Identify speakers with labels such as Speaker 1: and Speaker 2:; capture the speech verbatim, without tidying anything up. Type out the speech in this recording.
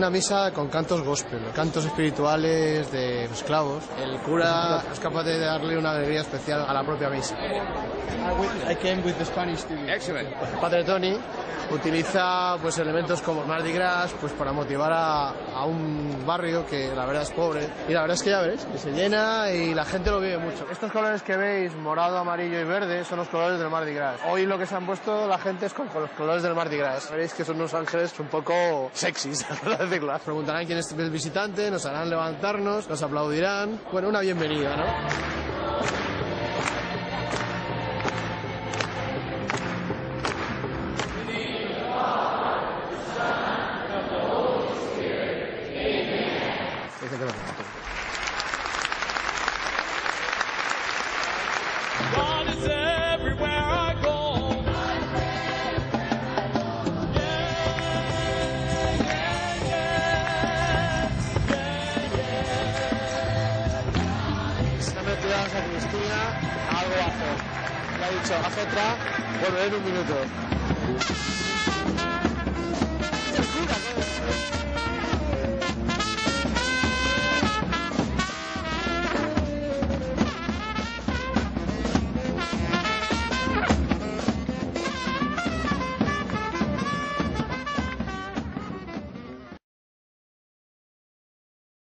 Speaker 1: una misa con cantos gospel, cantos espirituales de esclavos. El cura es capaz de darle una alegría especial a la propia misa.
Speaker 2: I came with the Spanish T V.
Speaker 3: Excellent.
Speaker 1: El padre Tony utiliza pues elementos como Mardi Gras pues para motivar a, a un barrio que la verdad es pobre, y la verdad es que ya veréis que se llena y la gente lo vive mucho. Estos colores que veis, morado, amarillo y verde, son los colores del Mardi Gras. Hoy lo que se han puesto la gente es con, con los colores del Mardi Gras. Veréis que son unos ángeles un poco sexys, por decirlo. Preguntarán quién es el visitante, nos harán levantarnos, nos aplaudirán. Bueno, una bienvenida, ¿no?
Speaker 4: God is everywhere I go. Yeah, yeah, yeah, yeah, yeah.
Speaker 1: Se ha metido a San Cristina, algo va a hacer. Le ha dicho, haz otra, volver en un minuto.